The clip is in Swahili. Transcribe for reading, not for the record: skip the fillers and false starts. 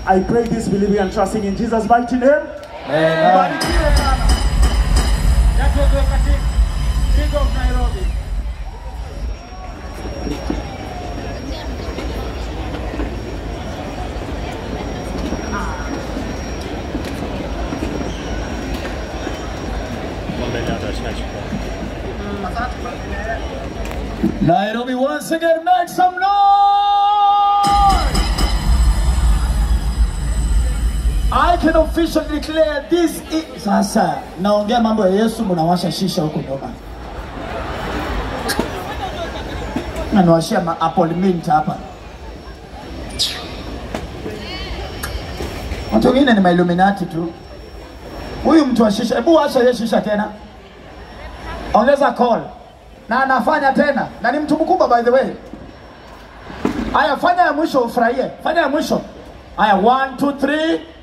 I pray this, believing and trusting in Jesus' mighty name. Amen. Nairobi, once again, make some noise! I can officially declare this is... Sasa, naongea mambo ya Yesu, munawasha shisha huko nyuma. Na nawashia apple mint hapa. Watu wengine ni ma-Illuminati tu. Huyu mtu wa shisha, hebu washa ye shisha tena. Ongeza call. Na anafanya tena. Na ni mtu mkubwa by the way. Aya, fanya ya mwisho ufurahie. Fanya ya mwisho. Aya, 1, 2, 3.